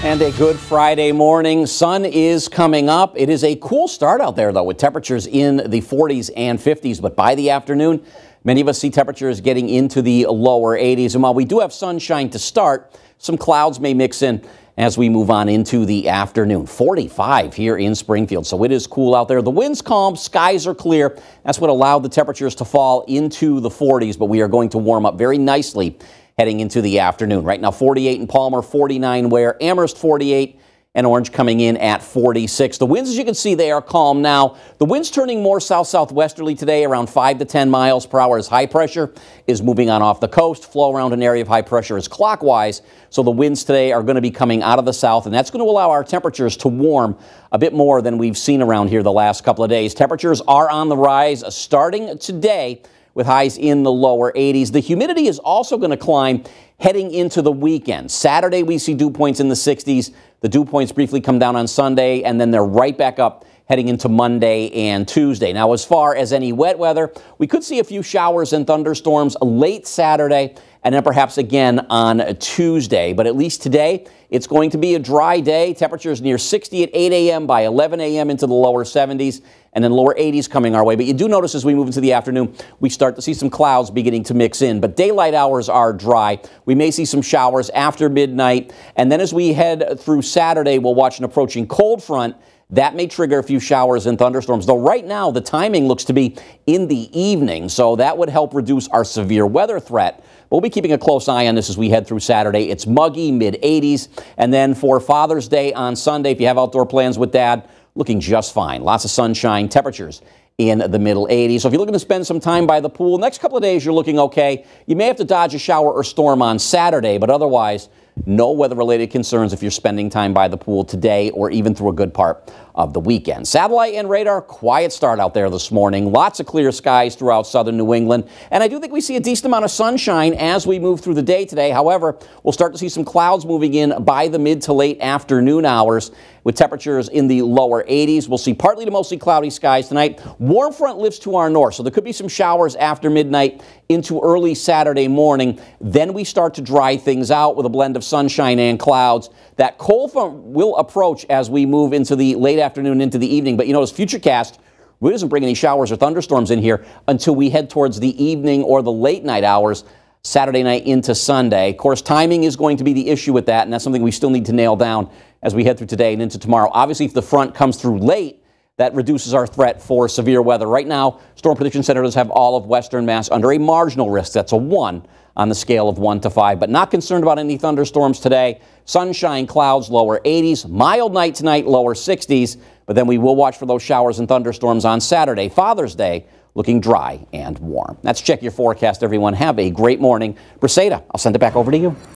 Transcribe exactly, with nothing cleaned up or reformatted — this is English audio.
And a good Friday morning. Sun is coming up. It is a cool start out there, though, with temperatures in the forties and fifties. But by the afternoon, many of us see temperatures getting into the lower eighties. And while we do have sunshine to start, some clouds may mix in as we move on into the afternoon. forty-five here in Springfield, so it is cool out there. The wind's calm, skies are clear. That's what allowed the temperatures to fall into the forties, but we are going to warm up very nicely heading into the afternoon. Right now, forty-eight in Palmer, forty-nine Ware, Amherst forty-eight, and Orange coming in at forty-six. The winds, as you can see, they are calm now. The wind's turning more south-southwesterly today, around five to ten miles per hour as high pressure is moving on off the coast. Flow around an area of high pressure is clockwise, so the winds today are going to be coming out of the south, and that's going to allow our temperatures to warm a bit more than we've seen around here the last couple of days. Temperatures are on the rise starting today, with highs in the lower eighties. The humidity is also going to climb heading into the weekend. Saturday, we see dew points in the sixties. The dew points briefly come down on Sunday, and then they're right back up heading into Monday and Tuesday. Now, as far as any wet weather, we could see a few showers and thunderstorms late Saturday and then perhaps again on Tuesday. But at least today, it's going to be a dry day. Temperatures near sixty at eight a m by eleven a m into the lower seventies, and then lower eighties coming our way. But you do notice as we move into the afternoon, we start to see some clouds beginning to mix in. But daylight hours are dry. We may see some showers after midnight. And then as we head through Saturday, we'll watch an approaching cold front. That may trigger a few showers and thunderstorms, though right now the timing looks to be in the evening, so that would help reduce our severe weather threat. We'll be keeping a close eye on this as we head through Saturday. It's muggy, mid eighties, and then for Father's Day on Sunday, if you have outdoor plans with Dad, looking just fine. Lots of sunshine, temperatures in the middle eighties. So if you're looking to spend some time by the pool, next couple of days you're looking okay. You may have to dodge a shower or storm on Saturday, but otherwise, no weather-related concerns if you're spending time by the pool today or even through a good part of the weekend. Satellite and radar, quiet start out there this morning. Lots of clear skies throughout southern New England. And I do think we see a decent amount of sunshine as we move through the day today. However, we'll start to see some clouds moving in by the mid to late afternoon hours with temperatures in the lower eighties. We'll see partly to mostly cloudy skies tonight. Warm front lifts to our north, so there could be some showers after midnight into early Saturday morning. Then we start to dry things out with a blend of sunshine and clouds. That cold front will approach as we move into the late afternoon into the evening. But you notice Futurecast really doesn't bring any showers or thunderstorms in here until we head towards the evening or the late night hours, Saturday night into Sunday. Of course, timing is going to be the issue with that, and that's something we still need to nail down as we head through today and into tomorrow. Obviously, if the front comes through late, that reduces our threat for severe weather. Right now, Storm Prediction Center does have all of Western Mass under a marginal risk. That's a one on the scale of one to five, but not concerned about any thunderstorms today. Sunshine, clouds, lower eighties. Mild night tonight, lower sixties. But then we will watch for those showers and thunderstorms on Saturday, Father's Day, looking dry and warm. That's Check Your Forecast, everyone. Have a great morning. Briseda, I'll send it back over to you.